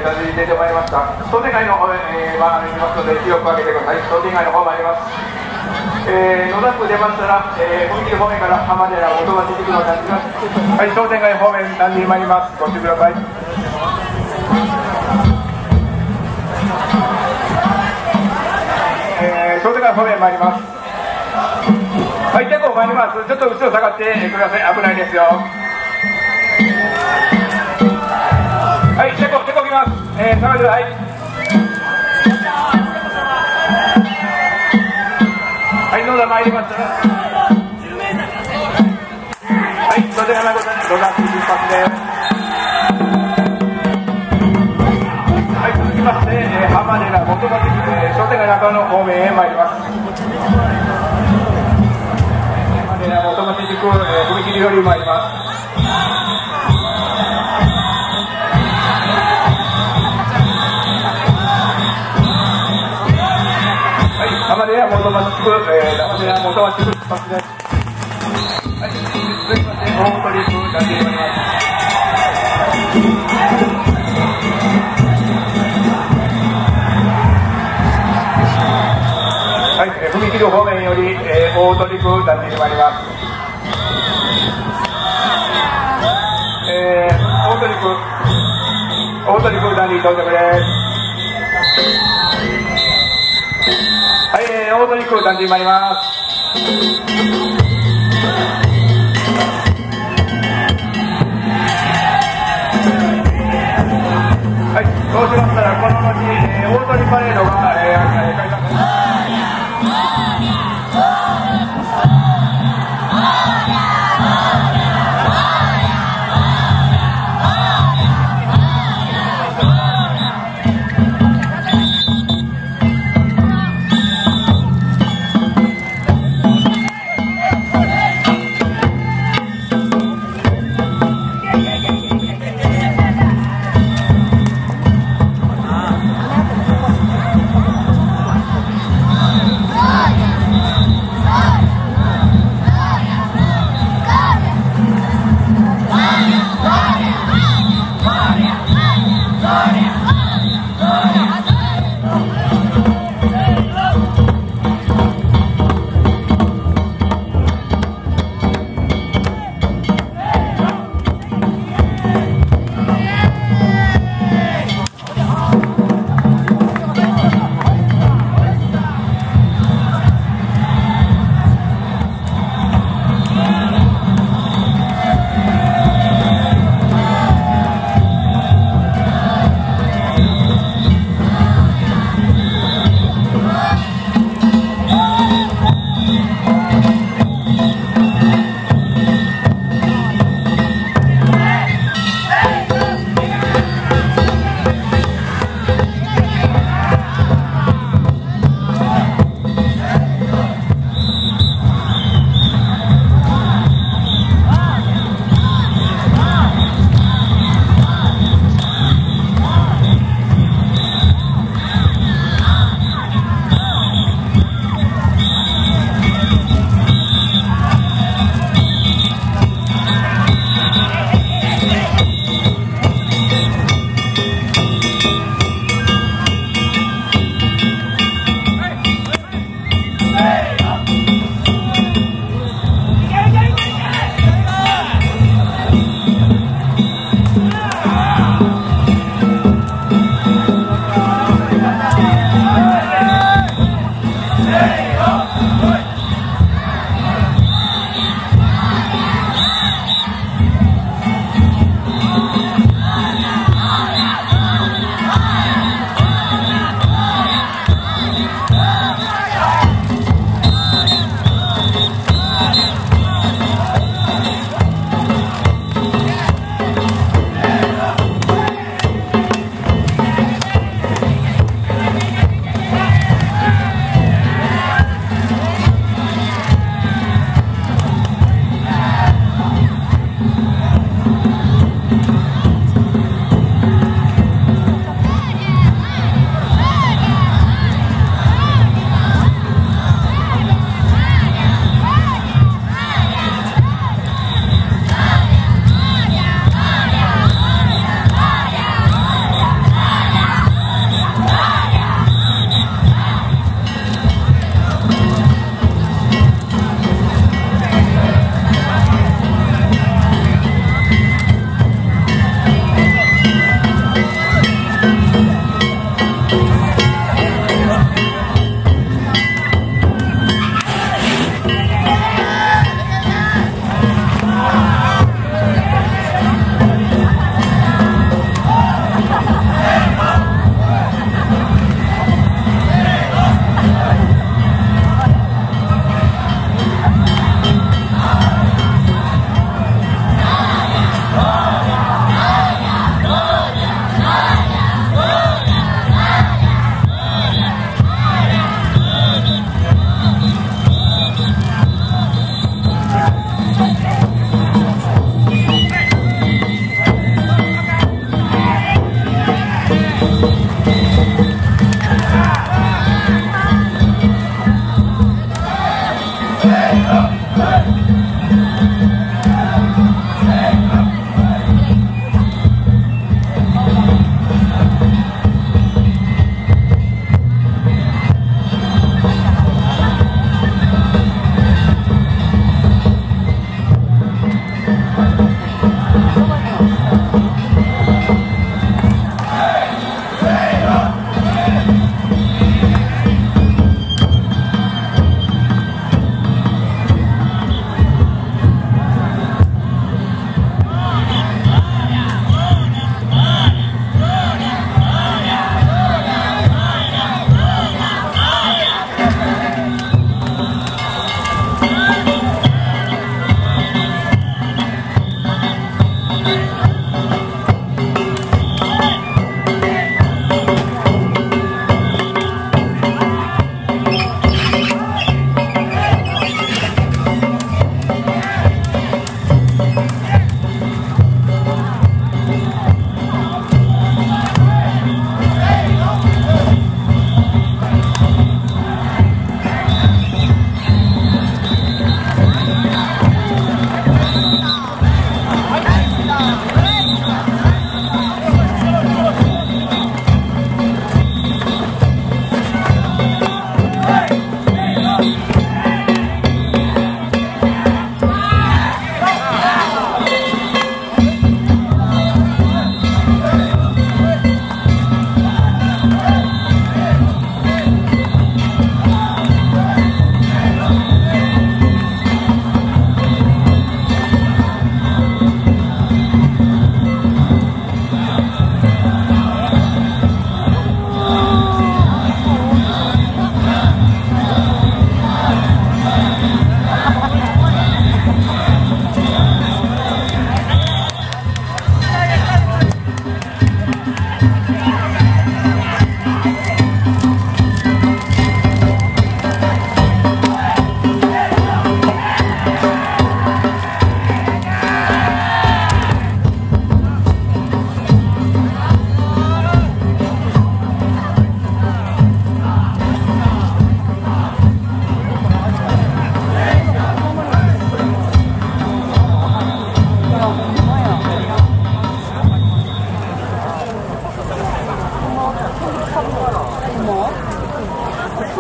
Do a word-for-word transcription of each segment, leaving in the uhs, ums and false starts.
ー、出てまいりました。商店街の方へ、えー、まあ、行きますので、広く開けてください。商店街の方もあります。えー、野田区出ましたら、えー、踏切方面から浜寺元町地区の感じます。はい、商店街方面、何人参ります。ご注意ください。えー、商店街方面参ります。はい、結構参ります。ちょっと後ろ下がってください。危ないですよ。はい、結構、結構来ます。えー、下がってください。はい、野田参りました。はい、商店街のことに野田区出発です。はい、続きまして、えー、浜寺元町、えー、商店街中の方面へ参ります。元町地区、えー、踏切より参ります。はい、浜寺元町地区、えー、浜寺元町地区出発です。はい、続きまして、大鳥区、出してまいります。はい、えー、踏切方面より、えー、大鳥区、出してまいります。えー、大鳥区、大鳥区、ダンディ到着です。はい、えー、大鳥区、ダンディ参ります。はい、そうしましたら、この後、えー、大鳥パレードが、えー、開催されます。は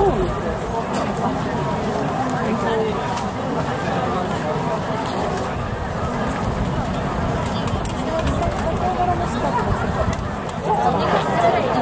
そう